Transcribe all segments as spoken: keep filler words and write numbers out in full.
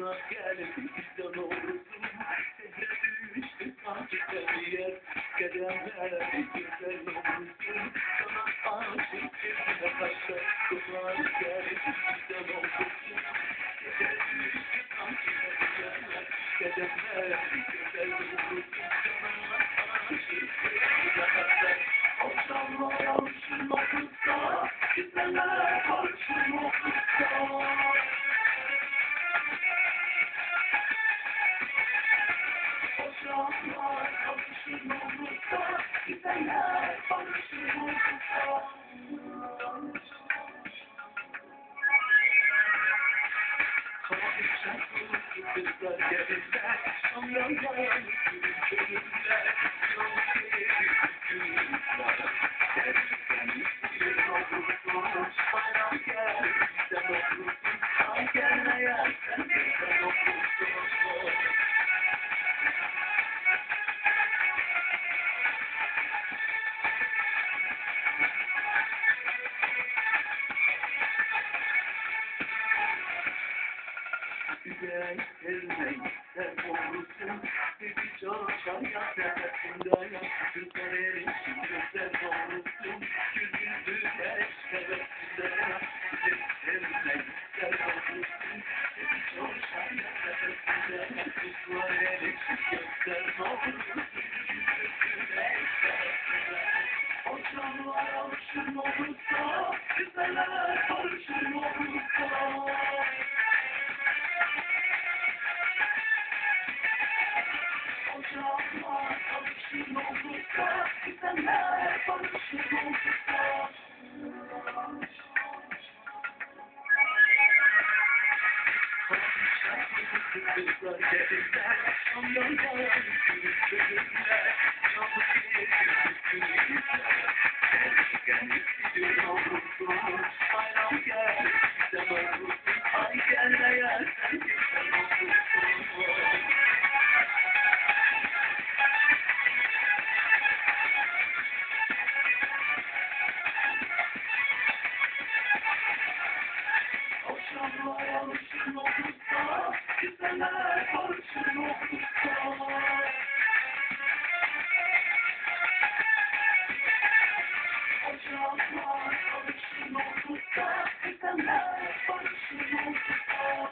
Sana geldim bizden olursun. Şehre düştü sanki yer. Kademler güzel olursun. Sana aşık kendine kaçta. Sana geldim bizden olursun. Şehre düştü sanki yer. Kademler güzel olursun. Sana aşık kendine kaçta. Akşamlar alışın okursa. Gitmeler karşın okursa. Akşamlar alışın okursa. Gitmeler karşın okursa. Kavuşan kızlar gelirler. Şamlarlar yürürler. Yol şehir günler. Gerçekten istiyor olursun. Bayram gel bizden olursun. Ay gelmeyen sen bizden olursun. Güzel elmeyi sen olursun. Bir çalışan ya tepesinden ya. Güzel erişim güzel olursun. Yüzündü eş tepesinden ya. Güzel elmeyi sen olursun. Bir çalışan ya tepesinden ya. Güzel erişim güzel olursun. Yüzündü eş tepesinden. Akşamlar alışın olursa. Güzeller karışın olursa. Akşamlar alışın olursa, güzeller barışın olursa. Kavuşan kızlar gelirler, şamlarlar yürürler. Yolu şehir günler, gerçekten istiyor olursun. Bayram gel, bizden olursun. Ay gelmeyen sen bizden olursun. Akşamlar alışın olursa, güzeller barışın olursa. Akşamlar alışın olursa, güzeller barışın olursa.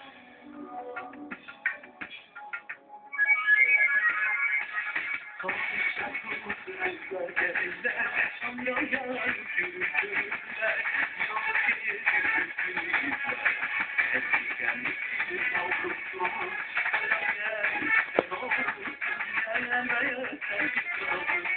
Kavuşan kızlar gelirler, şamlarlar yürürler. Yol şehir günler. Eskiden istiyor olursun. Bana gel, sen olursun. Gelmeye sen git olursun.